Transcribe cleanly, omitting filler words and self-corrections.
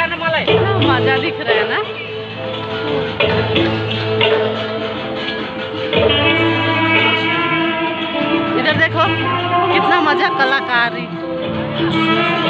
कितना मजा दिख रहा है ना। इधर देखो कितना मजा कलाकारी।